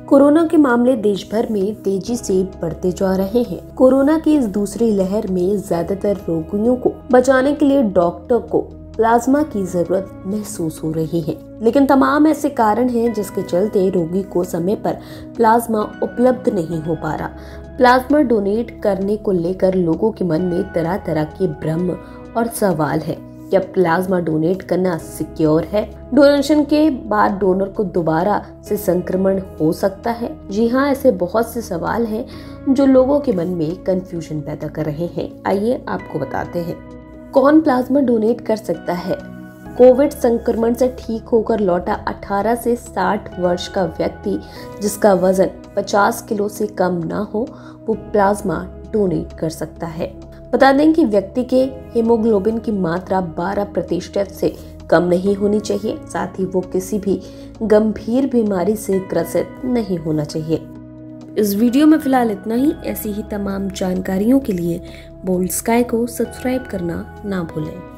Corona के मामले देश भर में तेजी से बढ़ते जा रहे हैं। कोरोना की इस दूसरी लहर में ज्यादातर रोगियों को बचाने के लिए डॉक्टर को प्लाज्मा की जरूरत महसूस हो रही है, लेकिन तमाम ऐसे कारण हैं जिसके चलते रोगी को समय पर प्लाज्मा उपलब्ध नहीं हो पा रहा। प्लाज्मा डोनेट करने को लेकर लोगों के मन में तरह तरह के भ्रम और सवाल है। क्या प्लाज्मा डोनेट करना सिक्योर है? डोनेशन के बाद डोनर को दोबारा से संक्रमण हो सकता है? जी हाँ, ऐसे बहुत से सवाल हैं जो लोगों के मन में कंफ्यूजन पैदा कर रहे हैं। आइए आपको बताते हैं। कौन प्लाज्मा डोनेट कर सकता है? कोविड संक्रमण से ठीक होकर लौटा 18 से 60 वर्ष का व्यक्ति जिसका वजन 50 किलो से कम ना हो, वो प्लाज्मा डोनेट कर सकता है। बता दें कि व्यक्ति के हीमोग्लोबिन की मात्रा 12% से कम नहीं होनी चाहिए। साथ ही वो किसी भी गंभीर बीमारी से ग्रसित नहीं होना चाहिए। इस वीडियो में फिलहाल इतना ही। ऐसी ही तमाम जानकारियों के लिए बोल्ड स्काई को सब्सक्राइब करना ना भूलें।